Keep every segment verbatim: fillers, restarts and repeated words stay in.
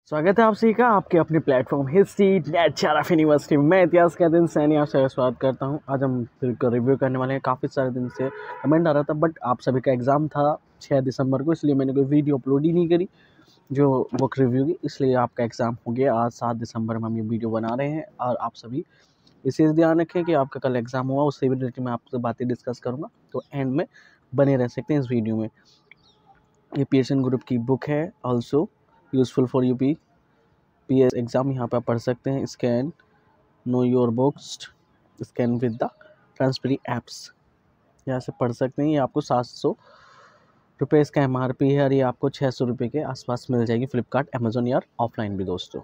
स्वागत है आप सभी का आपके अपने प्लेटफॉर्म हिस्ट्री नेट शराफ यूनिवर्सिटी में। मैं इतिहास का दिन सैनी आपसे स्वागत करता हूं। आज हम फिर रिव्यू करने वाले हैं। काफ़ी सारे दिन से कमेंट आ रहा था, बट आप सभी का एग्ज़ाम था छः दिसंबर को, इसलिए मैंने कोई वीडियो अपलोड ही नहीं करी जो बुक रिव्यू की। इसलिए आपका एग्ज़ाम हो गया आज सात दिसंबर में हम ये वीडियो बना रहे हैं। और आप सभी विशेष ध्यान रखें कि आपका कल एग्ज़ाम हुआ, उससे रिलेटेड मैं आपसे बातें डिस्कस करूँगा, तो एंड में बने रह सकते हैं इस वीडियो में। ये पीएसएन ग्रुप की बुक है, also useful for UP P S exam. यहाँ पे आप पढ़ सकते हैं। Scan know your books scan with the ट्रांसपेरी एप्स, यहाँ से पढ़ सकते हैं। ये आपको सात सौ रुपये इसका एम आर पी है और ये आपको छः सौ रुपये के आसपास मिल जाएगी फ्लिपकार्ट अमेजोन या ऑफलाइन भी। दोस्तों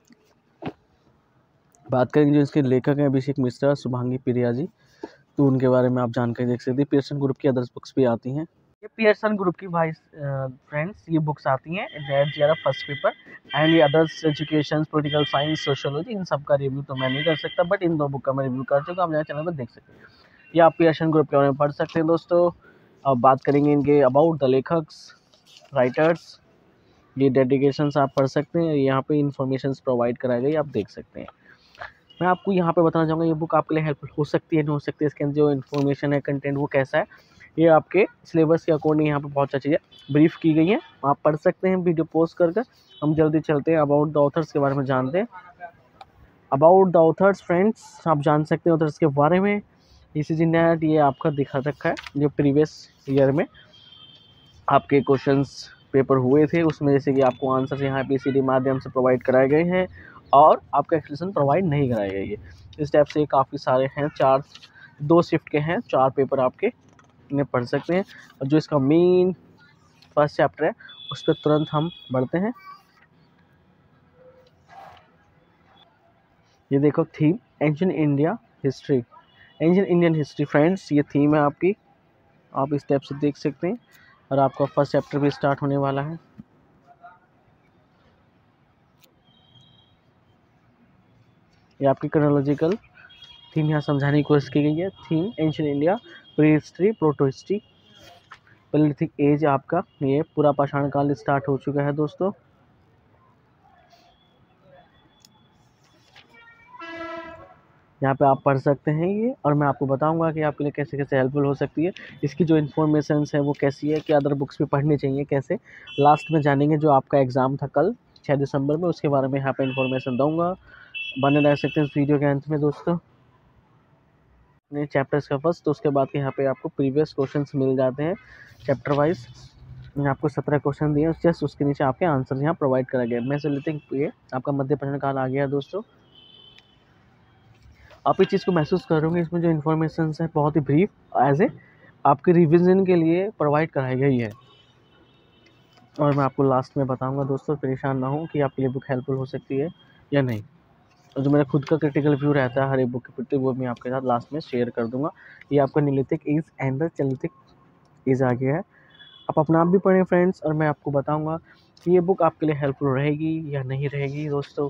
बात करेंगे जो इसके लेखक हैं अभिषेक मिश्रा, शुभांगी प्रिया जी, तो उनके बारे में आप जानकारी देख सकते हैं। पीएसएन ग्रुप की अदर्स बुक्स भी आती हैं। ये पीएसएन ग्रुप की भाई फ्रेंड्स ये बुक्स आती हैं NET JRF first paper and ये others education, political science, sociology, इन सब का रिव्यू तो मैं नहीं कर सकता, बट इन दो बुक का मैं रिव्यू कर चुका, आप मेरे चैनल पर देख सकते हैं। ये आप पीएसएन ग्रुप के बारे में पढ़ सकते हैं। दोस्तों अब बात करेंगे इनके अबाउट द लेखक्स, राइटर्स, ये डेडिकेशंस आप पढ़ सकते हैं। यहाँ पे इंफॉर्मेशन प्रोवाइड कराई गई, आप देख सकते हैं। मैं आपको यहाँ पे बताना चाहूँगा ये बुक आपके लिए हेल्पफुल हो सकती है, नहीं हो सकती है। इसके अंदर जो इन्फॉर्मेशन है, कंटेंट, वो कैसा है, ये आपके सिलेबस के अकॉर्डिंग यहाँ पे बहुत सारी चीज़ें ब्रीफ की गई हैं, आप पढ़ सकते हैं। वीडियो पोस्ट कर कर हम जल्दी चलते हैं अबाउट द ऑथर्स के बारे में जानते हैं। अबाउट द ऑथर्स फ्रेंड्स, आप जान सकते हैं ऑथर्स के बारे में। ईसीजी नेट ये आपका दिखा रखा है जो प्रीवियस ईयर में आपके क्वेश्चंस पेपर हुए थे, उसमें जैसे कि आपको आंसर यहाँ पे ईसीडी माध्यम से प्रोवाइड कराए गए हैं और आपका एक्सप्लेनेशन प्रोवाइड नहीं कराई गई है। इस टाइप से काफ़ी सारे हैं, चार दो शिफ्ट के हैं, चार पेपर आपके इन्हें पढ़ सकते हैं। और जो इसका मेन फर्स्ट चैप्टर है उस पर तुरंत हम बढ़ते हैं। ये देखो theme ancient India history, ancient Indian history friends, ये थीम है आपकी, आप इस टाइप से देख सकते हैं। और आपका फर्स्ट चैप्टर भी स्टार्ट होने वाला है। ये आपकी क्रोनोलॉजिकल थीम यहाँ समझाने की कोशिश की गई है। Theme ancient India, prehistory, protohistory, Palaeolithic age, आपका ये पूरा पाषाण काल स्टार्ट हो चुका है। दोस्तों यहाँ पे आप पढ़ सकते हैं ये, और मैं आपको बताऊंगा कि आपके लिए कैसे कैसे हेल्पफुल हो सकती है। इसकी जो इन्फॉर्मेशन है वो कैसी है, क्या अदर बुक्स भी पढ़नी चाहिए, कैसे, लास्ट में जानेंगे। जो आपका एग्ज़ाम था कल छः दिसंबर में, उसके बारे में यहाँ पे इन्फॉर्मेशन दूंगा, बने रह सकते हैं इस वीडियो के अंत में। दोस्तों अपने चैप्टर्स का फर्स्ट, तो उसके बाद के यहाँ पे आपको प्रीवियस क्वेश्चंस मिल जाते हैं चैप्टर वाइज। मैंने आपको सत्रह क्वेश्चन दिए, जस्ट उसके नीचे आपके आंसर यहाँ प्रोवाइड करा गया। मैं चलते हैं, ये आपका मध्य प्रश्न काल आ गया। दोस्तों आप इस चीज़ को महसूस करोगे, इसमें जो इन्फॉर्मेशन है बहुत ही ब्रीफ एज ए आपके रिविजन के लिए प्रोवाइड कराई गई है। और मैं आपको लास्ट में बताऊंगा दोस्तों, परेशान ना हो कि आपके लिए बुक हेल्पफुल हो सकती है या नहीं। और जो मेरा खुद का क्रिटिकल व्यू रहता है हर एक बुक के प्रति, वो मैं आपके साथ लास्ट में शेयर कर दूंगा। ये आपका Neolithic age and the Chalcolithic age आ गया है, आप अपना आप भी पढ़ें फ्रेंड्स, और मैं आपको बताऊंगा कि ये बुक आपके लिए हेल्पफुल रहेगी या नहीं रहेगी। दोस्तों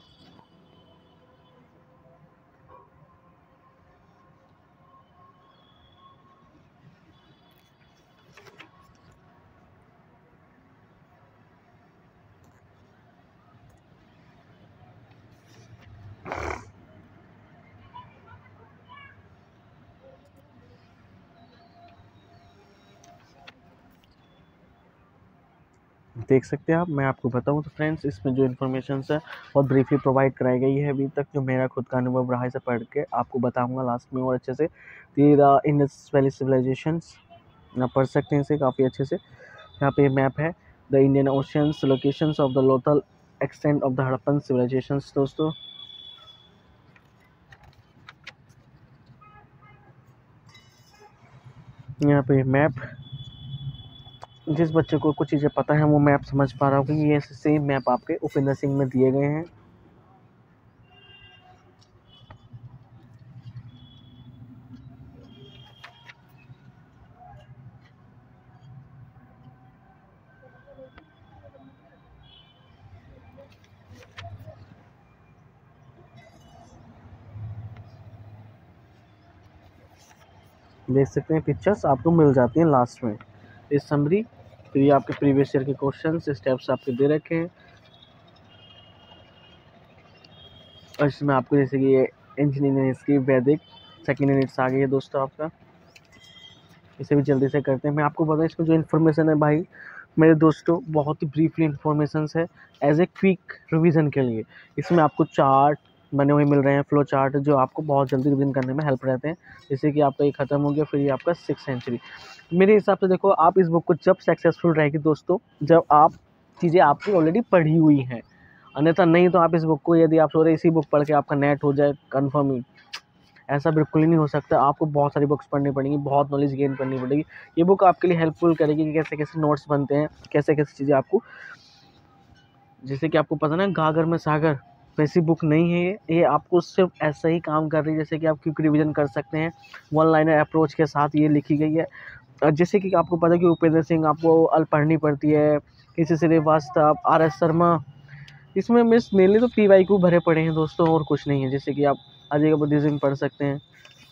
देख सकते हैं आप, मैं आपको बताऊं तो फ्रेंड्स, इसमें जो इन्फॉर्मेशन है बहुत ब्रीफली प्रोवाइड कराई गई है अभी तक, जो मेरा खुद का अनुभव रहा है, इसे पढ़ के आपको बताऊंगा लास्ट में और अच्छे से। द इंडस वैली सिविलाइजेशंस आप पढ़ सकते हैं इसे काफ़ी अच्छे से। यहाँ पे मैप है the Indian oceans, locations of the Lothal extent of the Harappan civilisations. दोस्तों यहाँ पे मैप, जिस बच्चे को कुछ चीज़ें पता है वो मैप समझ पा रहा होगा। ये सेम मैप आपके उपेंद्र सिंह में दिए गए हैं। देख सकते हैं पिक्चर्स आपको मिल जाती हैं लास्ट में। इस समरी, फिर ये आपके प्रीवियस ईयर के क्वेश्चन स्टेप्स आपके दे रखे हैं। और इसमें आपको जैसे कि ये इंजीनियरिंग हिस्ट्री वैदिक सेकेंड यूनिट्स आ गई है दोस्तों आपका। इसे भी जल्दी से करते हैं। मैं आपको बता इसमें जो इन्फॉर्मेशन है भाई मेरे दोस्तों बहुत ही ब्रीफली इन्फॉर्मेशन है एज ए क्विक रिवीजन के लिए। इसमें आपको चार्ट बने हुए मिल रहे हैं, फ्लो चार्ट, जो आपको बहुत जल्दी रिवीजन करने में हेल्प रहते हैं। जैसे कि आपका ये खत्म हो गया, फिर ये आपका सिक्स सेंचुरी। मेरे हिसाब से देखो, आप इस बुक को जब सक्सेसफुल रहेगी दोस्तों, जब आप चीज़ें आपकी ऑलरेडी पढ़ी हुई हैं। अन्यथा नहीं तो आप इस बुक को, यदि आप सोच रहे इसी बुक पढ़ के आपका नेट हो जाए कन्फर्म ही, ऐसा बिल्कुल ही नहीं हो सकता। आपको बहुत सारी बुक्स पढ़नी पड़ेंगी, बहुत नॉलेज गेन करनी पड़ेगी। ये बुक आपके लिए हेल्पफुल करेगी कि कैसे कैसे नोट्स बनते हैं, कैसे कैसे चीज़ें आपको, जैसे कि आपको पता ना गागर में सागर, वैसी बुक नहीं है ये। ये आपको सिर्फ ऐसा ही काम कर रही है जैसे कि आप क्विक रिवीजन कर सकते हैं। वन लाइनर अप्रोच के साथ ये लिखी गई है। और जैसे कि आपको पता है कि उपेंद्र सिंह आपको अल पढ़नी पड़ती है, किसी श्रीवास्तव, आर एस शर्मा। इसमें मिस मेनली तो पी वाई क्यू भरे पड़े हैं दोस्तों, और कुछ नहीं है। जैसे कि आप अजय का बुद्धिज्म पढ़ सकते हैं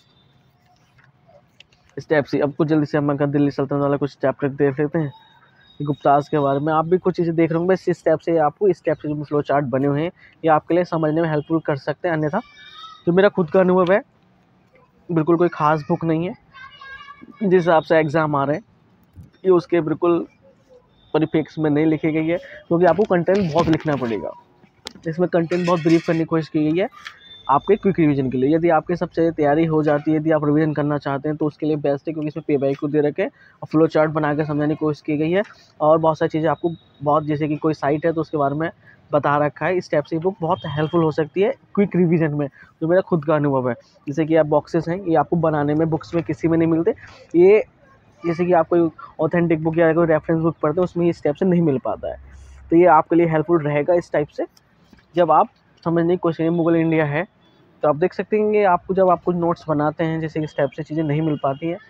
स्टेप से। अब कुछ जल्दी से हम दिल्ली सल्तनत वाला कुछ चैप्टर देख लेते हैं गुप्ताज के बारे में। आप भी कुछ चीज़ें देख रहे होंगे, इस स्टेप से आपको इस स्टेप से जो फ्लो चार्ट बने हुए हैं ये आपके लिए समझने में हेल्पफुल कर सकते हैं। अन्यथा जो मेरा खुद का अनुभव है, बिल्कुल कोई ख़ास बुक नहीं है। जिस हिसाब से एग्ज़ाम आ रहे हैं ये उसके बिल्कुल परिपेक्ष में नहीं लिखी गई है, क्योंकि आपको कंटेंट बहुत लिखना पड़ेगा। इसमें कंटेंट बहुत ब्रीफ करने की कोशिश की गई है आपके क्विक रिवीजन के लिए। यदि आपके सब चीज़ें तैयारी हो जाती है, यदि आप रिवीजन करना चाहते हैं तो उसके लिए बेस्ट है, क्योंकि इसमें पे बाई क्यू दे रखे और फ्लो चार्ट बना के समझाने की कोशिश की गई है। और बहुत सारी चीज़ें आपको बहुत, जैसे कि कोई साइट है तो उसके बारे में बता रखा है। इस टाइप से बुक बहुत हेल्पफुल हो सकती है क्विक रिवीजन में, जो मेरा खुद का अनुभव है। जैसे कि आप बॉक्सेस हैं, ये आपको बनाने में बुक्स में किसी में नहीं मिलते। ये जैसे कि आप कोई ऑथेंटिक बुक या कोई रेफरेंस बुक पढ़ते हैं उसमें इस टाइप से नहीं मिल पाता है। तो ये आपके लिए हेल्पफुल रहेगा इस टाइप से, जब आप समझने की कोशिश करें। मुगल इंडिया है तो आप देख सकते हैं कि आपको जब आप कुछ नोट्स बनाते हैं, जैसे इस टाइप से चीज़ें नहीं मिल पाती हैं,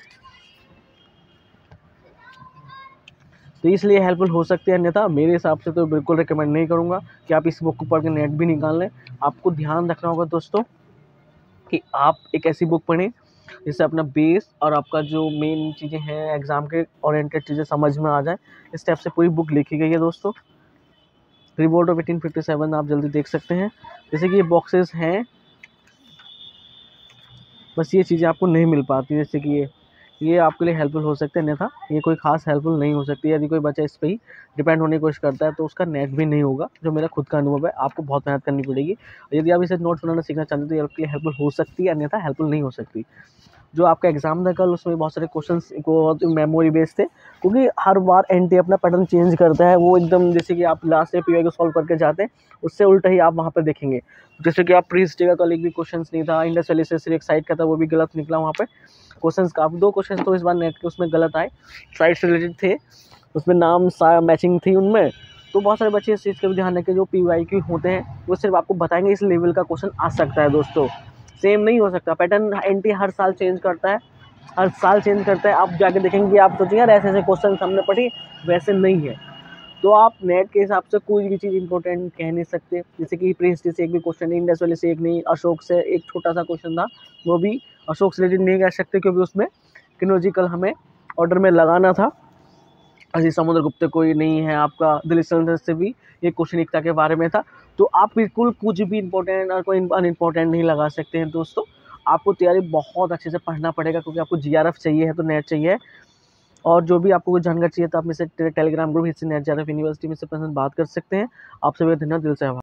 तो इसलिए हेल्पफुल हो सकती है। अन्यथा मेरे हिसाब से तो बिल्कुल रिकमेंड नहीं करूँगा कि आप इस बुक को पढ़ के नेट भी निकाल लें। आपको ध्यान रखना होगा दोस्तों कि आप एक ऐसी बुक पढ़ें जिससे अपना बेस और आपका जो मेन चीज़ें हैं एग्ज़ाम के ओरिएंटेड चीज़ें समझ में आ जाए। इस टाइप से पूरी बुक लिखी गई है दोस्तों। Revolt of eighteen fifty seven आप जल्दी देख सकते हैं। जैसे कि ये बॉक्सेस हैं, बस ये चीज़ें आपको नहीं मिल पाती। जैसे कि ये ये आपके लिए हेल्पफुल हो सकते हैं, अन्यथा ये कोई खास हेल्पफुल नहीं हो सकती। यदि कोई बच्चा इस पे ही डिपेंड होने की कोशिश करता है तो उसका नेट भी नहीं होगा, जो मेरा खुद का अनुभव है। आपको बहुत मेहनत करनी पड़ेगी। यदि आप इसे नोट्स बनाना सीखना चाहते हैं तो ये आपके लिए हेल्पफुल हो सकती है, अन्यथा हेल्पफुल नहीं हो सकती। जो आपका एग्जाम था कल, उसमें बहुत सारे क्वेश्चंस को मेमोरी बेस्ड थे, क्योंकि हर बार एनटी अपना पैटर्न चेंज करता है। वो एकदम जैसे कि आप लास्ट में पीवाई को सॉल्व करके जाते हैं, उससे उल्टा ही आप वहाँ पर देखेंगे। जैसे कि आप प्री हिस्ट्री का कल एक भी क्वेश्चंस नहीं था, इंडस वैली से सिर्फ एक साइड का था, वो भी गलत निकला। वहाँ पे क्वेश्चंस काफ़ी, दो क्वेश्चन तो इस बार नेट के उसमें गलत आए, साइड से रिलेटेड थे, उसमें नाम सा मैचिंग थी उनमें। तो बहुत सारे बच्चे इस चीज़ का भी ध्यान रखें, जो पी वाई क्यू होते हैं वो सिर्फ आपको बताएंगे इस लेवल का क्वेश्चन आ सकता है दोस्तों, सेम नहीं हो सकता। पैटर्न एनटी हर साल चेंज करता है, हर साल चेंज करता है। आप जाके देखेंगे, आप सोचेंगे यार ऐसे ऐसे क्वेश्चन हमने पढ़े, वैसे नहीं है। तो आप नेट के हिसाब से कोई भी चीज़ इंपॉर्टेंट कह नहीं सकते। जैसे कि प्री हिस्ट्री से एक भी क्वेश्चन नहीं, इंडस वैली से एक नहीं, अशोक से एक छोटा सा क्वेश्चन था, वो भी अशोक से रिलेटेड नहीं कह सकते, क्योंकि उसमें क्रोनोलॉजिकल हमें ऑर्डर में लगाना था। अजी समुद्रगुप्त कोई नहीं है आपका, दिल्ली सल्तनत से भी ये क्वेश्चन एकता के बारे में था। तो आप बिल्कुल कुछ भी इंपॉर्टेंट और कोई अनइम्पॉर्टेंट नहीं लगा सकते हैं दोस्तों। आपको तैयारी बहुत अच्छे से पढ़ना पड़ेगा, क्योंकि आपको जीआरएफ चाहिए है तो नेट चाहिए। और जो भी आपको कुछ जानकारी चाहिए तो आप मेरे से टेलीग्राम ग्रुप हिस्से नेट जीआरएफ यूनिवर्सिटी में से पर्सनल बात कर सकते हैं। आप सभी का धन्यवाद, दिल से आभार।